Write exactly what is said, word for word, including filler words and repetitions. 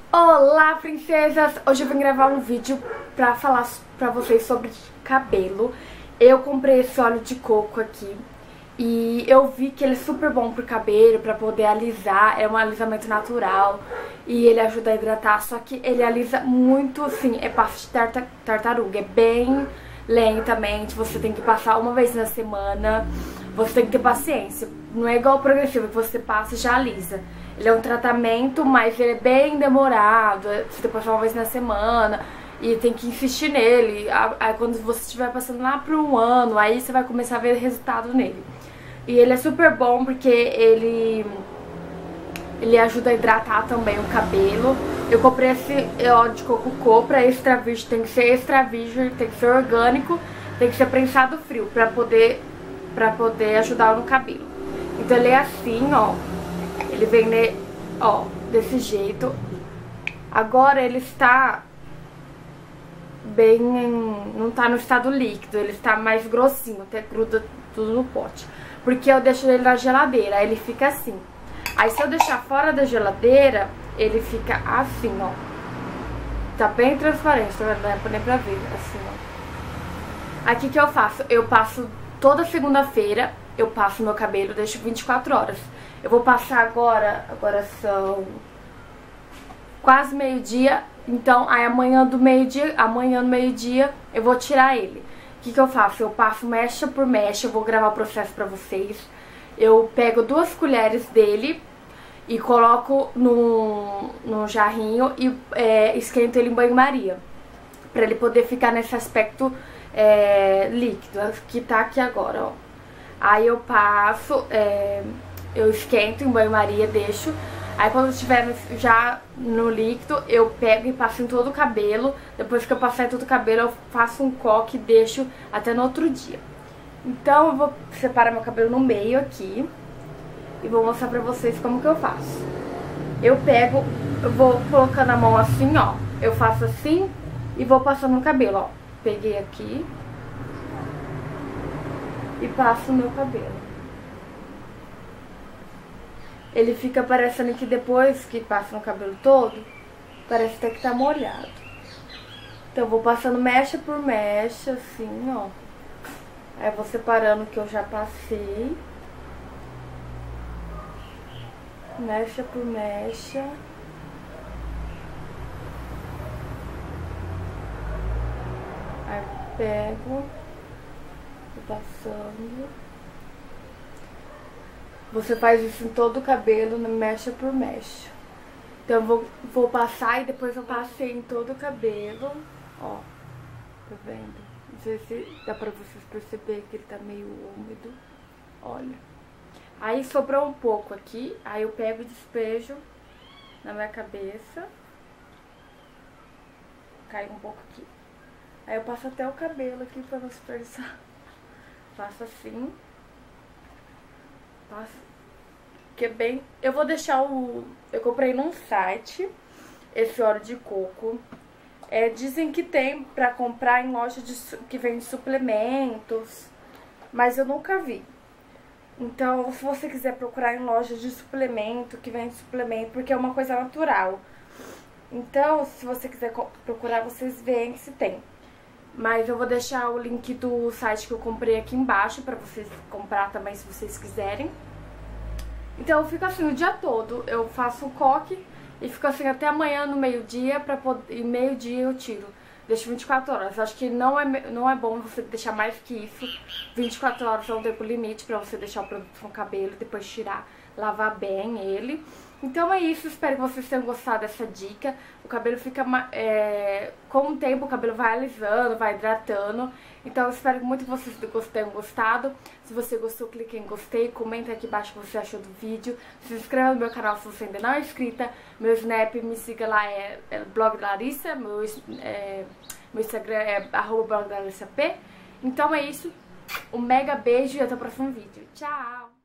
Olá, princesas! Hoje eu vim gravar um vídeo pra falar pra vocês sobre cabelo. Eu comprei esse óleo de coco aqui e eu vi que ele é super bom pro cabelo, pra poder alisar. É um alisamento natural e ele ajuda a hidratar, só que ele alisa muito, assim, é passo de tarta, tartaruga. É bem lentamente, você tem que passar uma vez na semana. Você tem que ter paciência. Não é igual o progressivo que você passa e já alisa. Ele é um tratamento, mas ele é bem demorado. Você tem que passar uma vez na semana e tem que insistir nele. Aí quando você estiver passando lá por um ano, aí você vai começar a ver resultado nele. E ele é super bom porque ele, ele ajuda a hidratar também o cabelo. Eu comprei esse óleo de coco Copra extra virgem. Tem que ser extra virgem, tem que ser orgânico, tem que ser prensado frio pra poder... pra poder ajudar no cabelo. Então ele é assim, ó. Ele vem, ne, ó, desse jeito. Agora ele está bem... não tá no estado líquido. Ele está mais grossinho, até gruda tudo no pote. Porque eu deixo ele na geladeira, aí ele fica assim. Aí se eu deixar fora da geladeira, ele fica assim, ó. Tá bem transparente, tá vendo? Não é nem pra ver, assim, ó. Aqui que eu faço? Eu passo... toda segunda-feira eu passo meu cabelo, deixo vinte e quatro horas. Eu vou passar agora, agora são quase meio-dia, então aí amanhã do meio-dia, amanhã no meio-dia eu vou tirar ele. O que que eu faço? Eu passo mecha por mecha, eu vou gravar o processo pra vocês. Eu pego duas colheres dele e coloco num, num jarrinho e é, esquento ele em banho-maria, pra ele poder ficar nesse aspecto É, líquido, que tá aqui agora, ó. Aí eu passo, é, eu esquento em banho-maria, deixo. Aí quando estiver já no líquido, eu pego e passo em todo o cabelo. Depois que eu passar em todo o cabelo, eu faço um coque e deixo até no outro dia. Então eu vou separar meu cabelo no meio aqui e vou mostrar pra vocês como que eu faço. Eu pego, eu vou colocando a mão assim, ó. Eu faço assim e vou passando no cabelo, ó. Peguei aqui e passo o meu cabelo. Ele fica parecendo que depois que passa no cabelo todo, parece até que tá molhado. Então eu vou passando mecha por mecha, assim, ó. Aí eu vou separando o que eu já passei. Mecha por mecha. Aí pego, tô passando. Você faz isso em todo o cabelo, mecha por mecha. Então eu vou, vou passar e depois eu passei em todo o cabelo. Ó, tá vendo? Não sei se dá pra vocês perceberem que ele tá meio úmido. Olha. Aí sobrou um pouco aqui, aí eu pego e despejo na minha cabeça. Cai um pouco aqui. Aí eu passo até o cabelo aqui pra não desperdiçar. Faço assim. Passo. Que é bem... Eu vou deixar o... Eu comprei num site esse óleo de coco. É, dizem que tem pra comprar em loja de... que vende suplementos. Mas eu nunca vi. Então, se você quiser procurar em loja de suplemento, que vende suplemento, porque é uma coisa natural. Então, se você quiser procurar, vocês veem se tem. Mas eu vou deixar o link do site que eu comprei aqui embaixo pra vocês comprar também, se vocês quiserem. Então eu fico assim o dia todo, eu faço o coque e fico assim até amanhã no meio-dia, pra poder, e meio-dia eu tiro. Deixo vinte e quatro horas, acho que não é, não é bom você deixar mais que isso. vinte e quatro horas é um tempo limite pra você deixar o produto no cabelo, depois tirar, lavar bem ele. Então é isso, espero que vocês tenham gostado dessa dica. O cabelo fica, é, com o tempo o cabelo vai alisando, vai hidratando. Então eu espero muito que vocês tenham gostado. Se você gostou, clique em gostei, comenta aqui embaixo o que você achou do vídeo. Se inscreva no meu canal se você ainda não é inscrita. Meu Snap, me siga lá, é, é blog da Larissa. Meu, é, meu Instagram é arroba blog da Larissa P. Então é isso, um mega beijo e até o próximo vídeo. Tchau!